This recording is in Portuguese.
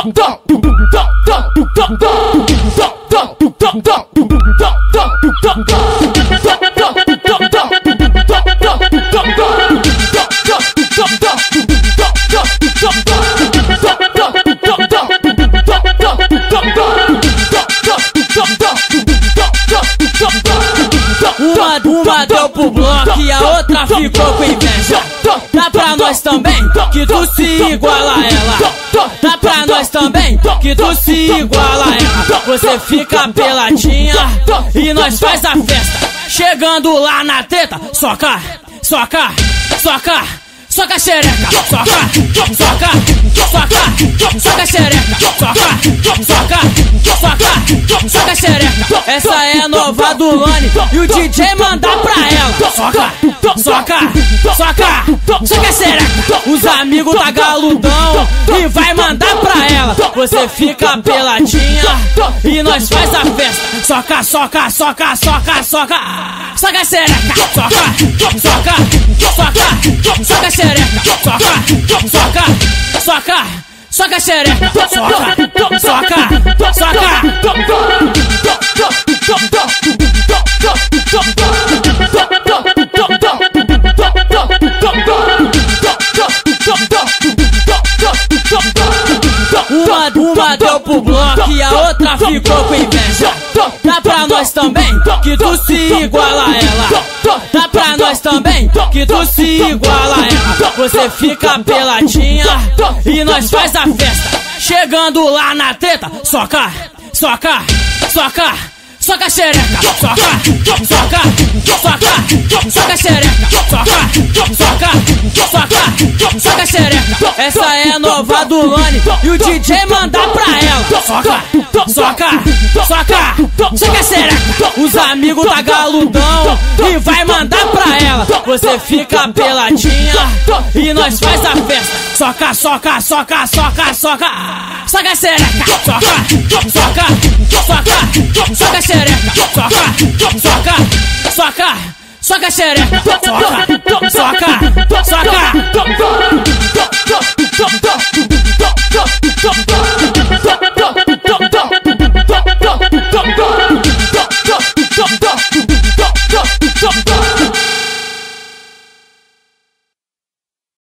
Uma deu pro bloco e a outra ficou com inveja. Dá pra nós também, que tu se iguala a ela. Dá pra nós também, que tu se iguala a ela. Você fica peladinha e nós faz a festa. Chegando lá na teta, soca, soca, soca, soca xereca, soca, soca, soca, soca xereca, soca, soca, soca, soca xereca. Essa é a nova do Lone e o DJ manda pra ela. Soca, soca, soca, soca xereca. Os amigos tá galudão e vai mandar pra ela. Você fica peladinha e nós faz a festa. Soca, soca, soca, soca, soca, soca xereca, soca, soca, soca, soca xereca, soca, soca, soca, soca xereca, soca, soca, soca. Uma deu pro bloco e a outra ficou com inveja. Dá pra nós também, que tu se iguala a ela. Dá pra nós também, que tu se iguala a ela. Você fica peladinha e nós faz a festa. Chegando lá na teta, soca, soca, soca, soca xereca, soca, soca, soca, soca xereca, soca, soca, soca, soca xereca. Essa é a nova do Lone e o DJ manda pra ela. Soca, soca, soca, soca xereca. Os amigos tá galudão e vai mandar pra ela. Você fica peladinha e nós faz a festa. Soca, soca, soca, soca, soca, soca xereca, soca, soca, soca, soca xereca, soca, soca, soca, soca xereca, soca, soca, soca.